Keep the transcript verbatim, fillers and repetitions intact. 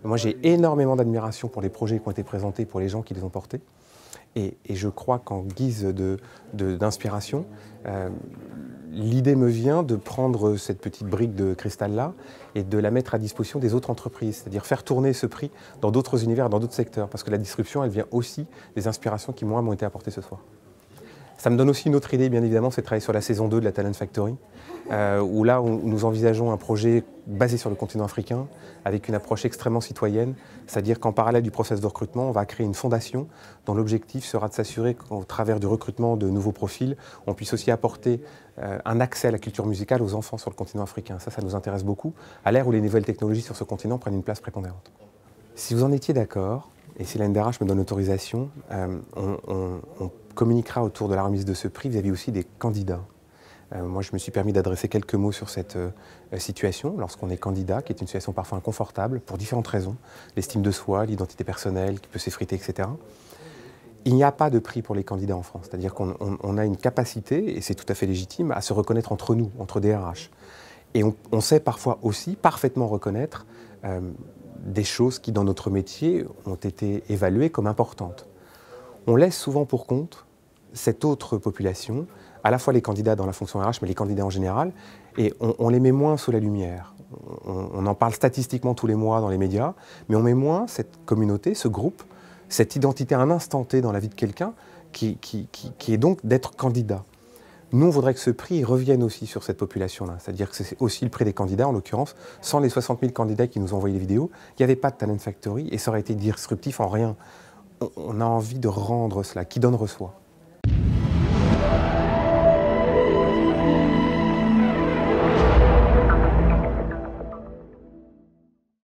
Moi, j'ai énormément d'admiration pour les projets qui ont été présentés, pour les gens qui les ont portés. Et, et je crois qu'en guise de, de, d'inspiration, euh, l'idée me vient de prendre cette petite brique de cristal-là et de la mettre à disposition des autres entreprises, c'est-à-dire faire tourner ce prix dans d'autres univers, dans d'autres secteurs, parce que la disruption, elle vient aussi des inspirations qui, moi, m'ont été apportées ce soir. Ça me donne aussi une autre idée, bien évidemment, c'est de travailler sur la saison deux de la Talent Factory, euh, où là, où nous envisageons un projet basé sur le continent africain, avec une approche extrêmement citoyenne, c'est-à-dire qu'en parallèle du processus de recrutement, on va créer une fondation dont l'objectif sera de s'assurer qu'au travers du recrutement de nouveaux profils, on puisse aussi apporter euh, un accès à la culture musicale aux enfants sur le continent africain. Ça, ça nous intéresse beaucoup, à l'ère où les nouvelles technologies sur ce continent prennent une place prépondérante. Si vous en étiez d'accord, et si l'A N D R H me donne l'autorisation, euh, on, on, on communiquera autour de la remise de ce prix vis-à-vis aussi des candidats. Euh, moi, je me suis permis d'adresser quelques mots sur cette euh, situation lorsqu'on est candidat, qui est une situation parfois inconfortable pour différentes raisons, l'estime de soi, l'identité personnelle qui peut s'effriter, et cetera. Il n'y a pas de prix pour les candidats en France, c'est-à-dire qu'on on, on a une capacité, et c'est tout à fait légitime, à se reconnaître entre nous, entre D R H. Et on, on sait parfois aussi parfaitement reconnaître euh, des choses qui, dans notre métier, ont été évaluées comme importantes. On laisse souvent pour compte cette autre population, à la fois les candidats dans la fonction R H, mais les candidats en général, et on, on les met moins sous la lumière. On, on en parle statistiquement tous les mois dans les médias, mais on met moins cette communauté, ce groupe, cette identité à un instant T dans la vie de quelqu'un, qui, qui, qui, qui est donc d'être candidat. Nous, on voudrait que ce prix revienne aussi sur cette population-là, c'est-à-dire que c'est aussi le prix des candidats, en l'occurrence. Sans les soixante mille candidats qui nous ont envoyé les vidéos, il n'y avait pas de Talent Factory et ça aurait été disruptif en rien. On a envie de rendre cela, qui donne reçoit.